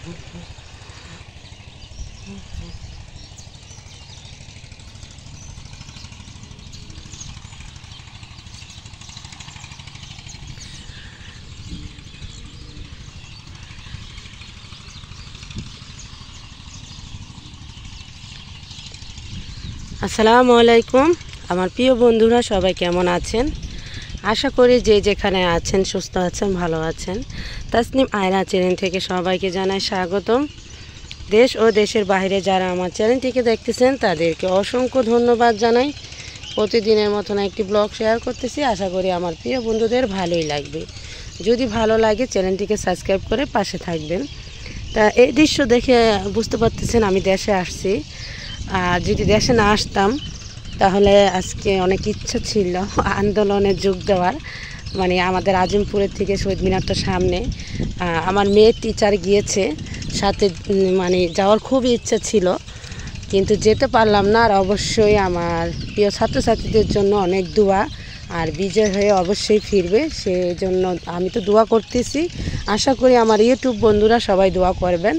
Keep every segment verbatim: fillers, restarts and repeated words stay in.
আসসালামু আলাইকুম আমার প্রিয় বন্ধুরা, সবাই কেমন আছেন? আশা করি যে যেখানে আছেন সুস্থ আছেন, ভালো আছেন। তাসনিম আয়রা চ্যানেল থেকে সবাইকে জানাই স্বাগতম। দেশ ও দেশের বাইরে যারা আমার চ্যানেলটিকে দেখতেছেন তাদেরকে অসংখ্য ধন্যবাদ জানাই। প্রতিদিনের মতন একটি ব্লগ শেয়ার করতেছি, আশা করি আমার প্রিয় বন্ধুদের ভালোই লাগবে। যদি ভালো লাগে চ্যানেলটিকে সাবস্ক্রাইব করে পাশে থাকবেন। তা এই দৃশ্য দেখে বুঝতে পারতেছেন আমি দেশে আসছি। আর যদি দেশে না আসতাম তাহলে আজকে অনেক ইচ্ছা ছিল আন্দোলনে যোগ দেওয়ার, মানে আমাদের আজিমপুরের থেকে শহীদ মিনারটার সামনে আমার মেয়ের টিচার গিয়েছে, সাথে মানে যাওয়ার খুবই ইচ্ছা ছিল, কিন্তু যেতে পারলাম না। আর অবশ্যই আমার প্রিয় ছাত্রছাত্রীদের জন্য অনেক দোয়া, আর বিজয় হয়ে অবশ্যই ফিরবে সেই জন্য আমি তো দোয়া করতেছি। আশা করি আমার ইউটিউব বন্ধুরা সবাই দোয়া করবেন।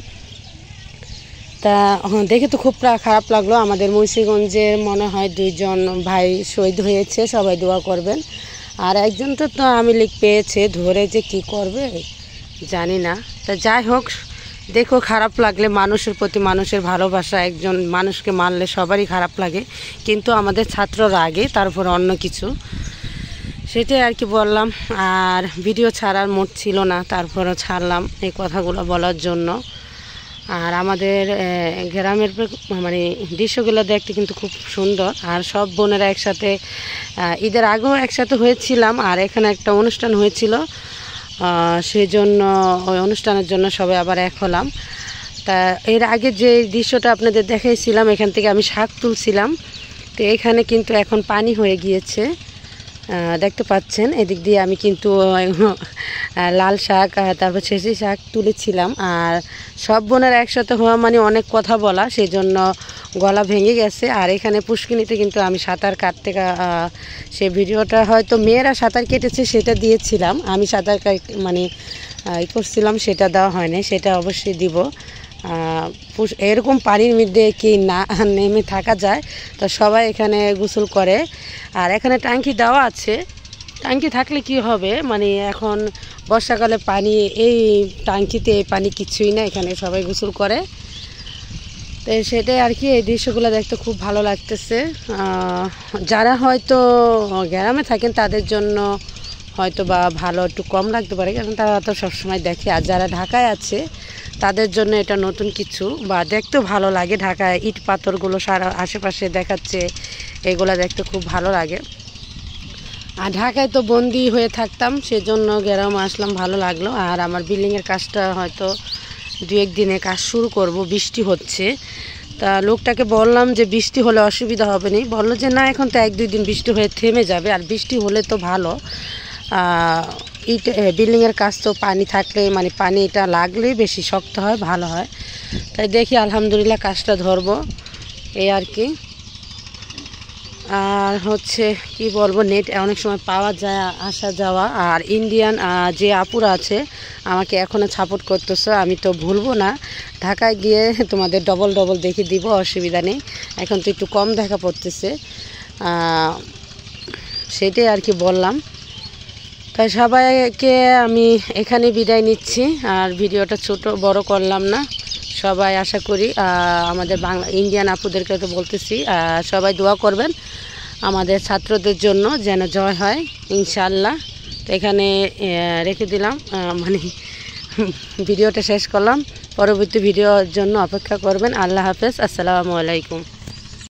তা দেখে তো খুব খারাপ লাগলো, আমাদের মুন্সিগঞ্জের মনে হয় দুইজন ভাই শহীদ হয়েছে, সবাই দোয়া করবেন। আর একজন তো তো আওয়ামী লীগ পেয়েছে, ধরে যে কি করবে জানি না। তা যাই হোক, দেখো খারাপ লাগলে মানুষের প্রতি মানুষের ভালোবাসা, একজন মানুষকে মারলে সবারই খারাপ লাগে, কিন্তু আমাদের ছাত্ররা আগে, তারপর অন্য কিছু, সেটাই আর কি বললাম। আর ভিডিও ছাড়ার মোড ছিল না, তারপরও ছাড়লাম এই কথাগুলো বলার জন্য। আর আমাদের গ্রামের মানে দৃশ্যগুলো দেখতে কিন্তু খুব সুন্দর। আর সব বোনেরা একসাথে ঈদের আগেও একসাথে হয়েছিলাম, আর এখানে একটা অনুষ্ঠান হয়েছিল, সেই জন্য ওই অনুষ্ঠানের জন্য সবাই আবার এক হলাম। তা এর আগে যে দৃশ্যটা আপনাদের দেখাইছিলাম, এখান থেকে আমি শাক তুলছিলাম, তো এখানে কিন্তু এখন পানি হয়ে গিয়েছে, দেখতে পাচ্ছেন। এদিক দিয়ে আমি কিন্তু লাল শাক, তারপর ছেঁচি শাক তুলেছিলাম। আর সব বোনের একসাথে হওয়া মানে অনেক কথা বলা, সেই জন্য গলা ভেঙে গেছে। আর এখানে পুষ্কিনিতে কিন্তু আমি সাঁতার কাটতে, সে ভিডিওটা হয়তো মেয়েরা সাঁতার কেটেছে সেটা দিয়েছিলাম, আমি সাঁতার মানে ই করছিলাম সেটা দেওয়া হয়নি, সেটা অবশ্যই দিব। এরকম পানির মধ্যে কি না নেমে থাকা যায়? তো সবাই এখানে গোসল করে। আর এখানে ট্যাঙ্কি দেওয়া আছে, ট্যাঙ্কি থাকলে কি হবে, মানে এখন বর্ষাকালে পানি, এই ট্যাঙ্কিতে পানি কিছুই না, এখানে সবাই গোসল করে। তো সেটাই আর কি, এই দৃশ্যগুলো দেখতে খুব ভালো লাগতেছে। যারা হয়তো গ্রামে থাকেন তাদের জন্য হয়তো বা ভালো একটু কম লাগতে পারে, কারণ তারা তো সবসময় দেখে। আর যারা ঢাকায় আছে তাদের জন্য এটা নতুন কিছু, বা দেখতেও ভালো লাগে। ঢাকায় ইট পাথরগুলো সারা আশেপাশে দেখাচ্ছে, এগুলো দেখতে খুব ভালো লাগে। আর ঢাকায় তো বন্দি হয়ে থাকতাম, সেজন্য গ্রামে আসলাম, ভালো লাগলো। আর আমার বিল্ডিংয়ের কাজটা হয়তো দু এক দিনে কাজ শুরু করব, বৃষ্টি হচ্ছে। তা লোকটাকে বললাম যে বৃষ্টি হলে অসুবিধা হবে না, বললো যে না, এখন তো এক দুই দিন বৃষ্টি হয়ে থেমে যাবে, আর বৃষ্টি হলে তো ভালো। ইট বিল্ডিংয়ের কাজ তো পানি থাকলে, মানে পানিটা লাগলেই বেশি শক্ত হয়, ভালো হয়। তাই দেখি আলহামদুলিল্লাহ কাজটা ধরবো, এই আর কি। আর হচ্ছে কি বলবো, নেট অনেক সময় পাওয়া যায় আসা যাওয়া। আর ইন্ডিয়ান যে আপুরা আছে আমাকে এখনও সাপোর্ট করতেছে, আমি তো ভুলবো না, ঢাকায় গিয়ে তোমাদের ডবল ডবল দেখে দিব, অসুবিধা নেই। এখন তো একটু কম দেখা পড়তেছে, সেটাই আর কি বললাম। তাই সবাইকে আমি এখানে বিদায় নিচ্ছি, আর ভিডিওটা ছোট বড় করলাম না। সবাই আশা করি আমাদের বাংলা ইন্ডিয়ান আপুদেরকে তো বলতেছি, সবাই দোয়া করবেন আমাদের ছাত্রদের জন্য, যেন জয় হয় ইনশাআল্লাহ। তো এখানে রেখে দিলাম, মানে ভিডিওটা শেষ করলাম। পরবর্তী ভিডিওর জন্য অপেক্ষা করবেন। আল্লাহ হাফেজ, আসসালামু আলাইকুম।